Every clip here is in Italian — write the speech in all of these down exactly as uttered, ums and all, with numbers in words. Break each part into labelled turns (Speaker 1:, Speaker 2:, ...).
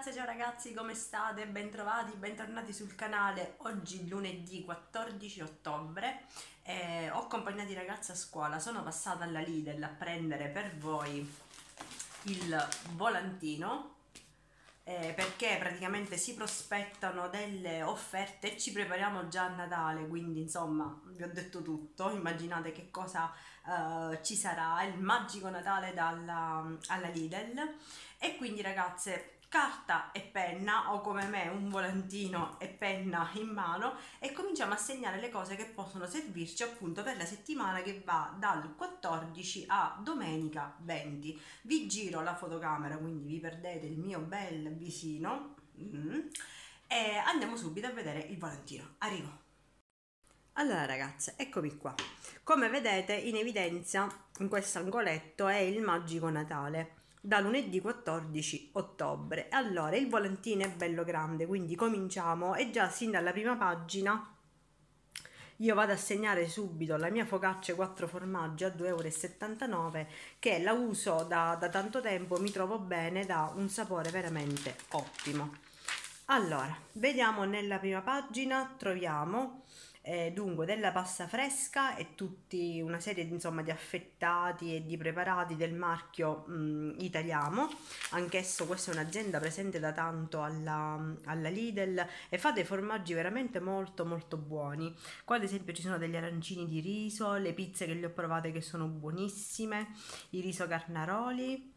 Speaker 1: ragazze, ciao ragazzi, come state? Bentrovati, bentornati sul canale. Oggi lunedì quattordici ottobre, eh, ho accompagnato i ragazzi a scuola, sono passata alla Lidl a prendere per voi il volantino, eh, perché praticamente si prospettano delle offerte e ci prepariamo già a Natale, quindi insomma vi ho detto tutto. Immaginate che cosa eh, ci sarà, il magico Natale dalla, alla Lidl. E quindi ragazze, carta e penna, o come me un volantino e penna in mano, e cominciamo a segnare le cose che possono servirci appunto per la settimana che va dal quattordici a domenica venti. Vi giro la fotocamera, quindi vi perdete il mio bel visino. Mm. E andiamo subito a vedere il volantino. Arrivo. Allora ragazze, eccomi qua. Come vedete in evidenza in questo angoletto è il magico Natale da lunedì quattordici ottobre. Allora il volantino è bello grande, quindi cominciamo, e già sin dalla prima pagina io vado a segnare subito la mia focaccia quattro formaggi a due e settantanove euro, che la uso da, da tanto tempo, mi trovo bene, dà un sapore veramente ottimo. Allora, vediamo nella prima pagina, troviamo eh, dunque della pasta fresca e tutti una serie insomma di affettati e di preparati del marchio mh, Italiamo. Anch'esso, questa è un'azienda presente da tanto alla, alla Lidl e fa dei formaggi veramente molto molto buoni. Qua ad esempio ci sono degli arancini di riso, le pizze che le ho provate che sono buonissime, il riso carnaroli.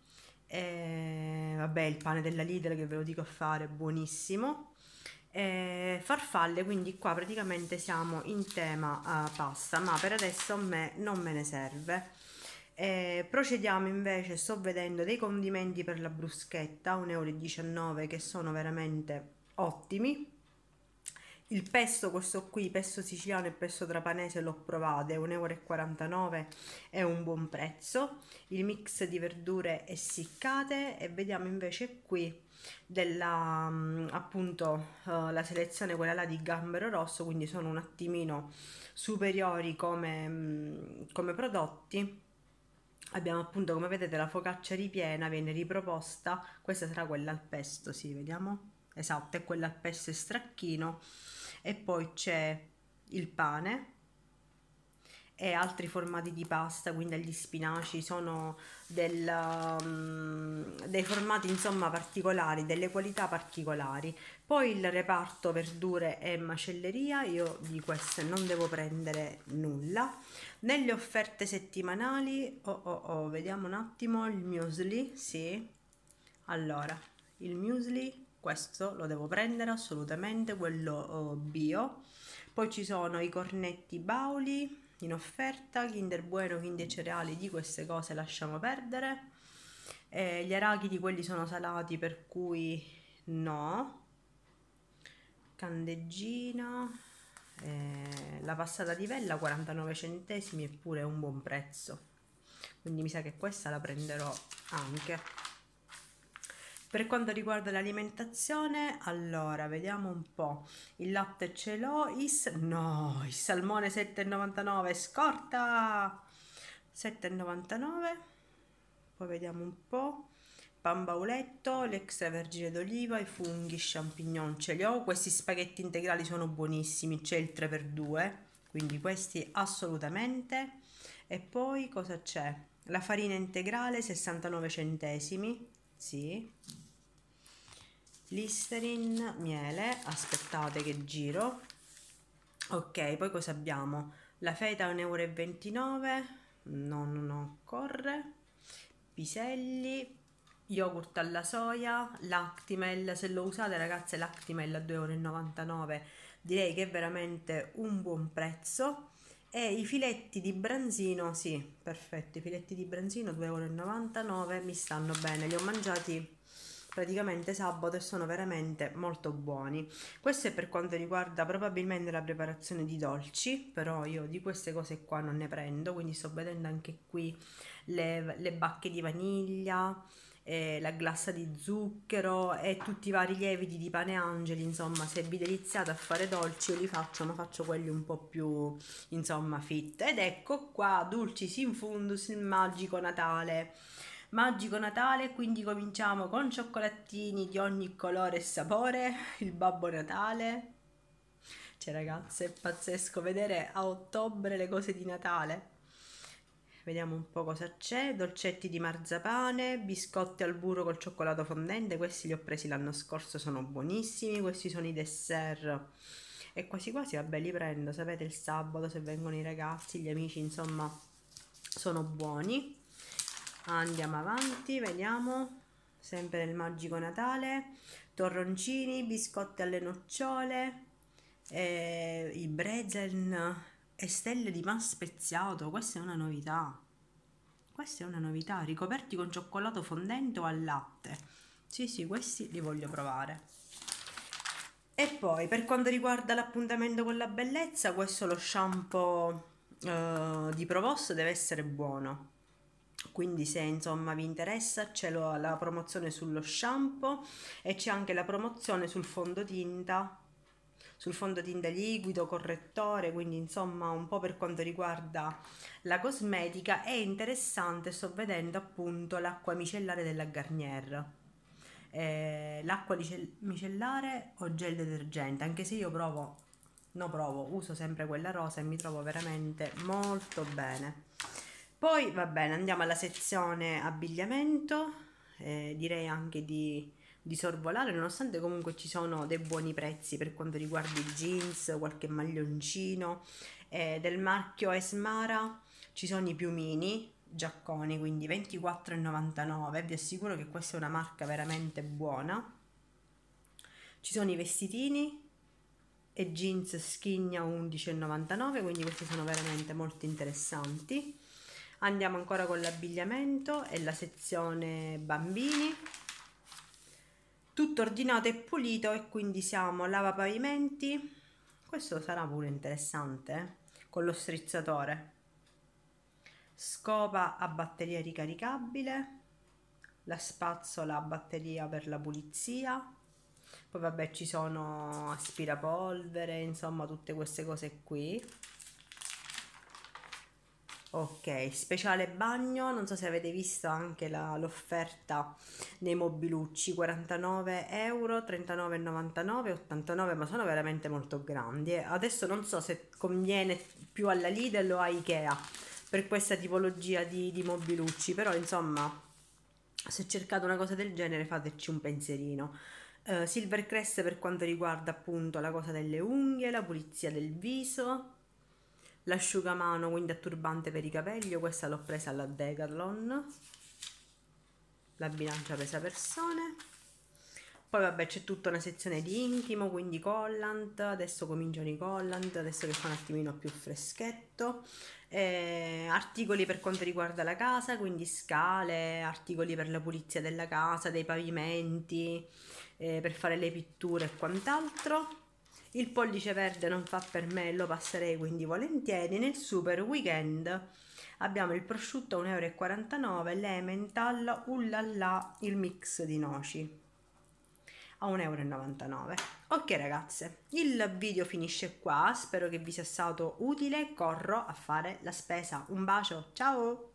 Speaker 1: E, vabbè, il pane della Lidl che ve lo dico a fare, buonissimo. E, farfalle, quindi qua praticamente siamo in tema uh, pasta, ma per adesso a me non me ne serve. E, procediamo invece, sto vedendo dei condimenti per la bruschetta, un euro e diciannove, che sono veramente ottimi. Il pesto, questo qui, pesto siciliano e pesto trapanese, l'ho provato, è un euro e quarantanove, è un buon prezzo. Il mix di verdure essiccate. E vediamo invece qui della appunto uh, la selezione, quella là di gambero rosso, quindi sono un attimino superiori come, come prodotti. Abbiamo appunto, come vedete, la focaccia ripiena, viene riproposta, questa sarà quella al pesto, sì, vediamo, esatto, è quella al pesto e stracchino. E poi c'è il pane e altri formati di pasta, quindi agli spinaci, sono del, um, dei formati insomma particolari, delle qualità particolari. Poi il reparto verdure e macelleria, io di queste non devo prendere nulla. Nelle offerte settimanali, oh oh oh, vediamo un attimo il muesli, sì, allora il muesli, questo lo devo prendere assolutamente, quello oh, bio. Poi ci sono i cornetti Bauli in offerta, Kinder Bueno, Kinder Cereali, di queste cose lasciamo perdere. Eh, gli arachidi, quelli sono salati, per cui no. Candeggina, eh, la passata di vella quarantanove centesimi, eppure è un buon prezzo, quindi mi sa che questa la prenderò anche. Per quanto riguarda l'alimentazione, allora vediamo un po', il latte ce l'ho, is no, il salmone sette e novantanove, scorta, sette e novantanove. Poi vediamo un po', pan bauletto, l'extravergine d'oliva, i funghi, champignon ce li ho. Questi spaghetti integrali sono buonissimi, c'è il tre per due, quindi questi assolutamente. E poi cosa c'è? La farina integrale sessantanove centesimi, sì. Listerin, miele, aspettate che giro. Ok, poi cosa abbiamo? La feta un euro e ventinove, no, no, no, corre. Piselli, yogurt alla soia, Lactimel, se lo usate ragazze, Lactimel a due e novantanove euro, direi che è veramente un buon prezzo. E i filetti di branzino, sì, perfetto, i filetti di branzino due e novantanove euro, mi stanno bene, li ho mangiati praticamente sabato e sono veramente molto buoni. Questo è per quanto riguarda probabilmente la preparazione di dolci, però io di queste cose qua non ne prendo, quindi sto vedendo anche qui le, le bacche di vaniglia, eh, la glassa di zucchero e tutti i vari lieviti di pane angeli. Insomma, se vi deliziate a fare dolci, io li faccio, ma faccio quelli un po' più insomma fit. Ed ecco qua, dulcis in fundus, il magico Natale Magico Natale, quindi cominciamo con cioccolatini di ogni colore e sapore, il Babbo Natale. Cioè ragazze, è pazzesco vedere a ottobre le cose di Natale. Vediamo un po' cosa c'è. Dolcetti di marzapane, biscotti al burro col cioccolato fondente, questi li ho presi l'anno scorso, sono buonissimi. Questi sono i dessert e quasi quasi vabbè li prendo, sapete, il sabato se vengono i ragazzi, gli amici, insomma sono buoni. Andiamo avanti, vediamo, sempre nel Magico Natale, torroncini, biscotti alle nocciole, eh, i brezel e stelle di pan speziato. Questa è una novità, questa è una novità, ricoperti con cioccolato fondente o al latte. Sì sì, questi li voglio provare. E poi per quanto riguarda l'appuntamento con la bellezza, questo lo shampoo eh, di Provost deve essere buono, quindi se insomma vi interessa c'è la promozione sullo shampoo e c'è anche la promozione sul fondotinta, sul fondotinta liquido correttore, quindi insomma un po' per quanto riguarda la cosmetica è interessante. Sto vedendo appunto l'acqua micellare della Garnier, eh, l'acqua micellare o gel detergente, anche se io provo, no provo, uso sempre quella rosa e mi trovo veramente molto bene. Poi va bene, andiamo alla sezione abbigliamento, eh, direi anche di, di sorvolare, nonostante comunque ci sono dei buoni prezzi per quanto riguarda i jeans, qualche maglioncino, eh, del marchio Esmara ci sono i piumini giacconi, quindi ventiquattro e novantanove, vi assicuro che questa è una marca veramente buona. Ci sono i vestitini e jeans Schigna undici e novantanove, quindi questi sono veramente molto interessanti. Andiamo ancora con l'abbigliamento e la sezione bambini, tutto ordinato e pulito, e quindi siamo lavapavimenti, questo sarà pure interessante, eh? Con lo strizzatore, scopa a batteria ricaricabile, la spazzola a batteria per la pulizia, poi vabbè ci sono aspirapolvere, insomma tutte queste cose qui. Ok, speciale bagno, non so se avete visto anche l'offerta nei mobilucci, quarantanove euro, trentanove e novantanove, ottantanove, ma sono veramente molto grandi. Adesso non so se conviene più alla Lidl o a Ikea per questa tipologia di, di mobilucci, però insomma se cercate una cosa del genere fateci un pensierino. Uh, Silvercrest per quanto riguarda appunto la cosa delle unghie, la pulizia del viso, l'asciugamano, quindi a turbante per i capelli, questa l'ho presa alla Decathlon, la bilancia pesa persone. Poi vabbè c'è tutta una sezione di intimo, quindi collant, adesso cominciano i collant, adesso che fa un attimino più freschetto, eh, articoli per quanto riguarda la casa, quindi scale, articoli per la pulizia della casa, dei pavimenti, eh, per fare le pitture e quant'altro. Il pollice verde non fa per me, lo passerei quindi volentieri. Nel super weekend abbiamo il prosciutto a un euro e quarantanove, l'Emmental, ullala, il mix di noci a un euro e novantanove. Ok ragazze, il video finisce qua, spero che vi sia stato utile, corro a fare la spesa. Un bacio, ciao!